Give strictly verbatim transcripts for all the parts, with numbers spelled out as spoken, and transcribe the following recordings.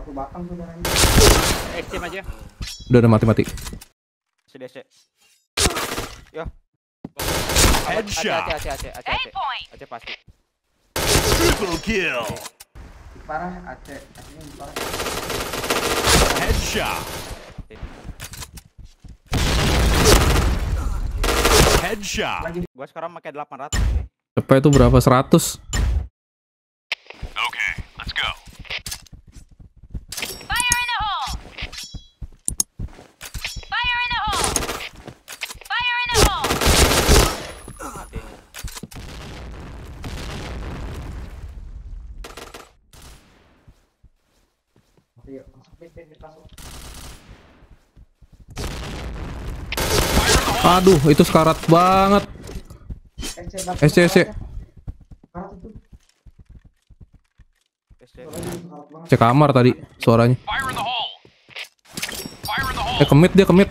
Satu batang saudaranya. Exim aja. Udah udah mati mati. C D C. Yo. Headshot. Aceh, Aceh, Aceh, Aceh, Aceh. Aceh pasti. Triple kill. Parah Aceh, Acehnya parah. Headshot. Headshot. Gua sekarang pakai delapan ratus. Cepet itu berapa? seratus? Okay, let's go. Fire in the hole! Fire in the hole! Fire in the hole! Mati. Ayo, masuk pit, pit, pit, masuk. Aduh, itu sekarat banget. S C, S C. Sekarat itu. S C. Suaranya sekarat banget. Cek kamar tadi suaranya. Fire in the hole. Fire in the hole. Eh kemit dia kemit.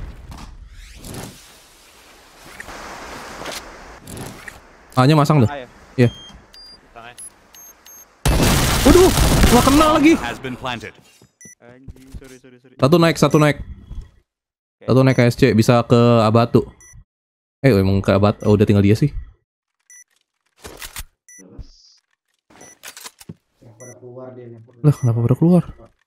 A-nya masang tuh. Ayo. Iya. Tangan. Waduh, nggak kena lagi. Has been planted. Anjing, sorry, sorry, sorry. Satu naik, satu naik. Satu naik ke S C, bisa ke Abatu. Eh, emang ke Abatu. Oh, udah tinggal dia sih. Ya, pada keluar dia nih. Lah, kenapa baru keluar?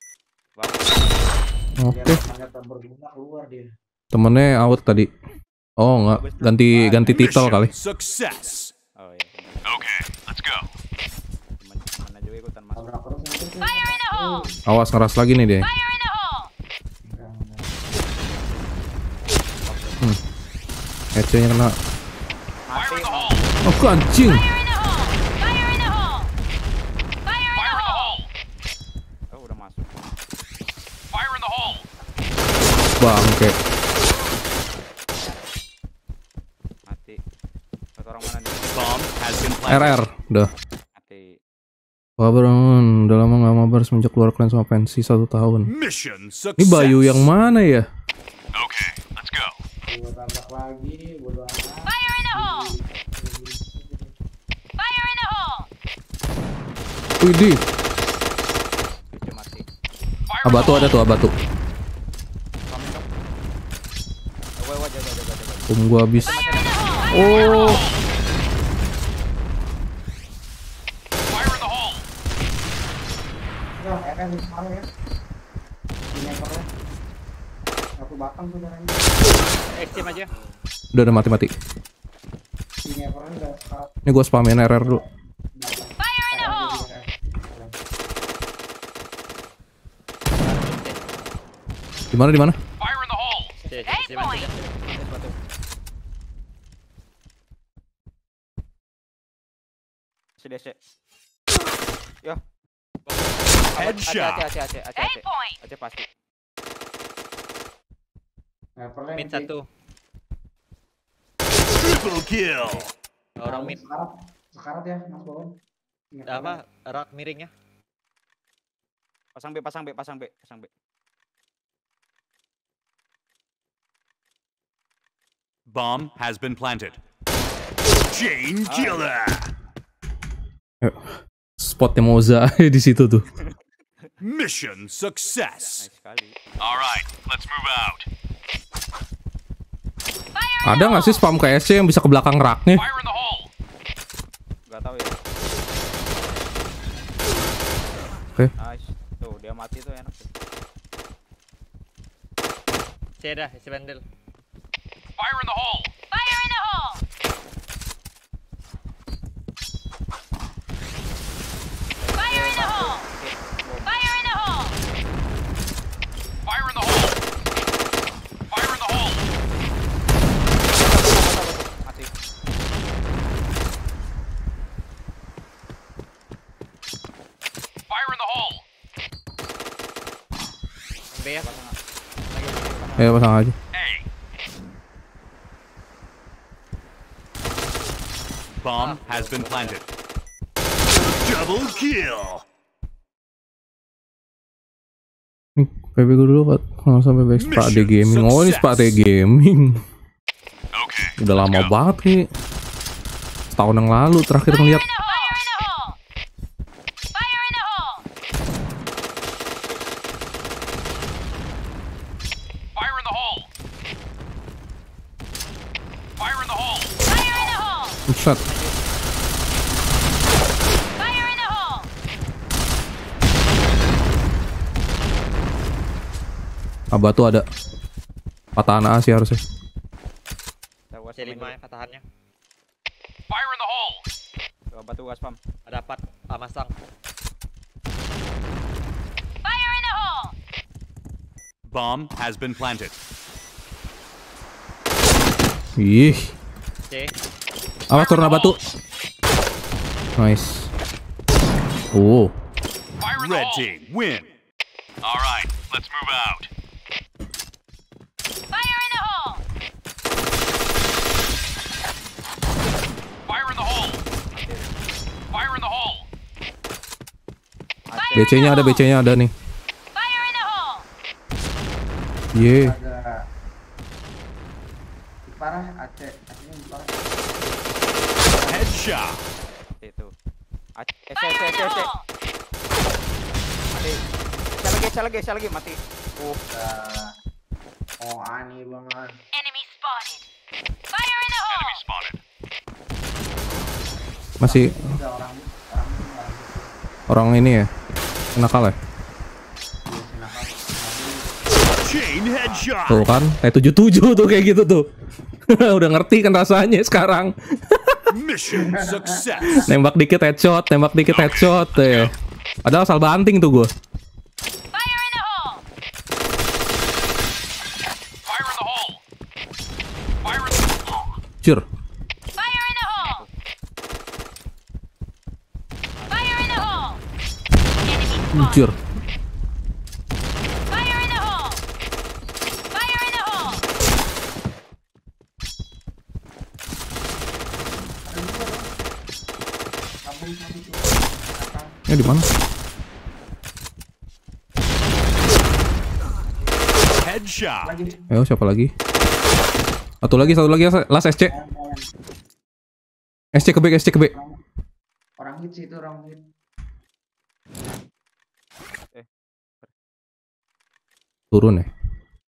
Oke. Dia semangat dan berguna keluar dia. Temennya out tadi. Oh, nggak. Ganti ganti titel kali. Success. Oh iya. Okay, let's go. Teman-teman aja ikutan masuk. Tabrak terus nanti. Fire in the hole! Awas ngeras lagi nih dia. Fire in the hole! S C-nya kena. Fire in the hole. Oh, anjing. Fire in the hole! Fire in the hole! Fire in the Fire in the hole! hole. Oh, udah masuk. Fire in the hole. Bangke. Mati. Satu orang mana nih? Bomb has been R planted. R, udah. Mati. Kabar bangun. Udah lama nggak mabar semenjak keluar klan sama pensi satu tahun. Mission success. Ini Bayu yang mana ya? Okay, let's go. Gua tabrak lagi, bodo amat. Fire in the hole! Fire in the hole! Widih. Cucu mati. Fire in the Abatu hole. ada tuh, Abatu. Kamu dong. Oh, wah, wah, jaga, jaga, jaga. Um gua habis. Fire in the hole! Oh. Fire in the hole. Ya, R R sekarang ya. Ini ekornya. Satu batang saudaranya. Exim aja. Udah udah mati mati. Ini ekornya udah sekarat. Ini gua spamin R R dulu. Fire in the hole! Di mana di mana? Fire in the hole. Eight point! Sepatu. C D C. Yo. Headshot. Aceh, Aceh, Aceh, Aceh, Eight Aceh. point! Aceh pasti. Mid satu. Triple kill. Orang mid. Sekarat. Sekarat ya, Mas Bawon. Apa? Rak miringnya. Pasang B, pasang B, pasang B, pasang B. Bomb has been planted. Chain killer. Spotnya Moza di situ tuh. Mission success. Nice sekali. All right, let's move out. Ada nggak sih spam ke S C yang bisa ke belakang raknya? Fire in the hole. Gak tahu ya. Oke. Nice. Tuh, dia mati tuh enak tuh. C dah, isi bandel. Fire in the hole. Fire in the hole! Fire in the hole! Fire in the hole! Fire in the hole. Fire in the hole. Mati. Fire in the hole. B ya. Ya pasang aja. A. Bomb has been planted. Double kill. Nih, P B gue dulu Pak. Nggak sampai P B X Pak D Gaming. Oh ini Pak D Gaming. Okay. Udah lama banget nih. Setahun yang lalu terakhir ngeliat. Fire in the hole! Fire in the hole! Buset. Fire in the hole! Abah tuh ada patahan A sih harusnya. Tawas C lima ya patahannya. Fire in the hole. Tuh, batu gas pam. Ada empat ah, Mustang. Fire in the hole! Bomb has been planted. Ih, C. awas turun batu. Nice. Oh, Fire in the Red team win. All right, let's move out. Fire in the hole! Fire in the hole. Fire in the hole. B C-nya ada, B C-nya ada nih. Fire in the hole! Ye. Ada parah, Aceh, Acehnya parah. Headshot. Itu. Ac- eh, C, C, Fire in C, the C. hole! Mati. Saya lagi, saya lagi, saya lagi mati. Oh, Udah. Oh, ani banget. Enemy spotted! Fire in the hole! Enemy spotted. Masih Udah orang orang orang orang ini ya. Nakal ya. di senakal. Chain headshot. Tuh kan, kayak tujuh tujuh tuh kayak gitu tuh. Udah ngerti kan rasanya sekarang. Mission success. Nembak dikit headshot, nembak dikit headshot ya. Padahal asal banting tuh gua. Fire in the hole! Fire in the hole. Fire in the hole. Cur. Fire in the hole! Fire in the hole! Enemy spotted! Cur. Fire in the hole! Fire in the hole! Kampung satu tuh. Belakang. Ya di mana? Headshot. Lagi. Ayo siapa lagi? Satu lagi, satu lagi last S C. Kawan, kawan. S C ke B, S C ke B. Orang- Orang hit sih itu orang hit. Turun ya.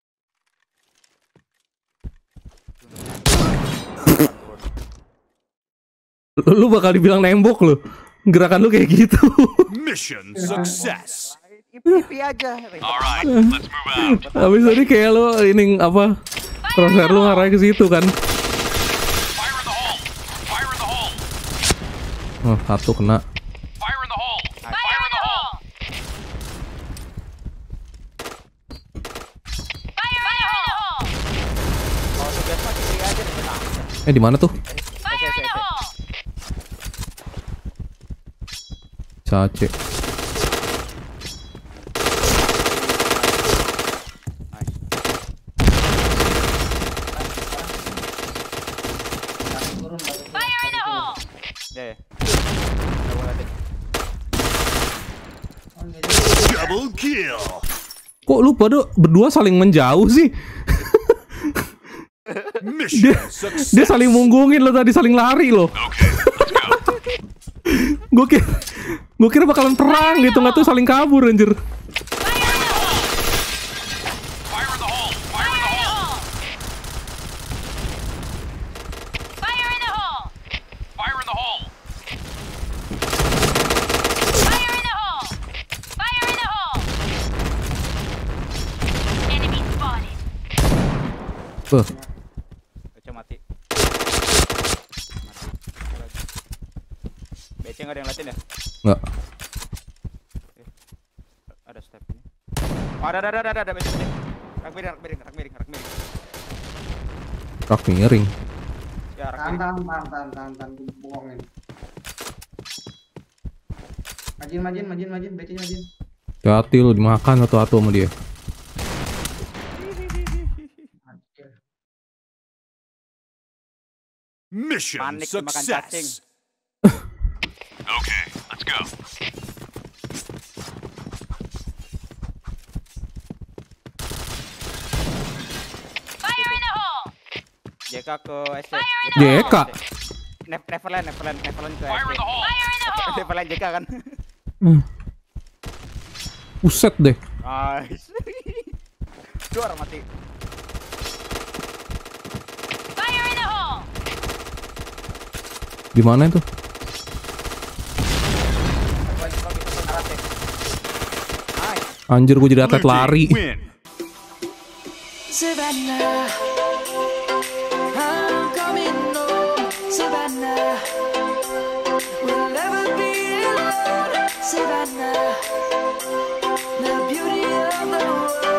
Lu, lu bakal dibilang nembok lu. Gerakan lu kayak gitu. Mission success. ipi aja. All right, let's move out. Habis tadi kayak lu ini apa? Crosshair lu ngarah ke situ kan. Fire in the hole. Fire in the hole. Oh, satu kena. Fire in the hole. Fire in the hole! Fire in the hole! Kalau udah biasa kiri aja deh, tenang. Eh di mana tuh? Fire in the hole! Cace. Batu turun, batu turun. Fire in the hole! Deh. Udah boleh deh. Oh, nggak jadi. Double kill. Kok lu pada berdua saling menjauh sih? Mission Dia success. saling munggungin lo tadi, saling lari lo. Okay, let's go. Gue kira, gue kira bakalan perang gitu, nggak tuh saling kabur anjir. Fire in the hole! Fire in the hole. Fire in the hole. Fire in the hole! Fire in the hole. Fire in the hole! Fire in the hole! Enemy spotted! Tuh, Baca mati. Mati. B C nggak ada yang latin ya? nggak. Ada step ini. Oh, ada, ada, ada, ada, ada, B C, B C. Rak miring, rak miring, rak miring, rak miring. Rak miring. Ya, rak Tahan, miring. tahan, tahan, tahan, tahan, tahan, gue bohongin. Majin, majin, majin, majin, B C-nya majin. Hati lu dimakan satu-satu sama dia. Anjir. Mission Panik dimakan cacing. success. Okay, let's go. Fire in the hole! J K ke S C. Fire in J K. Ne- Neverland, Neverland, Neverland ke Fire in the S C. hole. Fire in the hole! Neverland J K kan? Buset deh. Nice. Dua orang mati. Fire in the hole! Di mana itu? Anjir, gue jadi atlet Blue team lari. win. Savannah, I'm coming home, Savannah. We'll never be alone, Savannah. The beauty of the world.